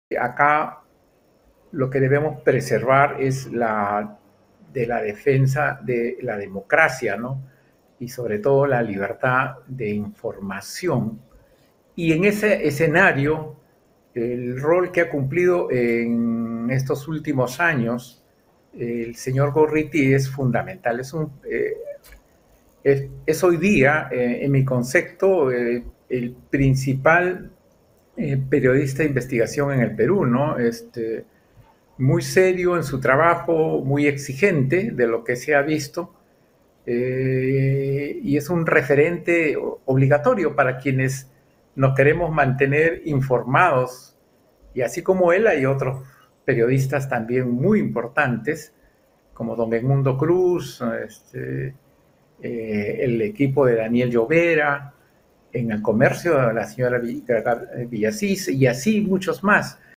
Acá lo que debemos preservar es la defensa de la democracia, ¿no? Y sobre todo la libertad de información. Y en ese escenario, el rol que ha cumplido en estos últimos años el señor Gorriti es fundamental. Es hoy día, en mi concepto, el principal periodista de investigación en el Perú, ¿no? Muy serio en su trabajo, muy exigente de lo que se ha visto, y es un referente obligatorio para quienes nos queremos mantener informados. Y así como él, hay otros periodistas también muy importantes, como don Edmundo Cruz, el equipo de Daniel Llovera, en el comercio la señora Villasís, y así muchos más.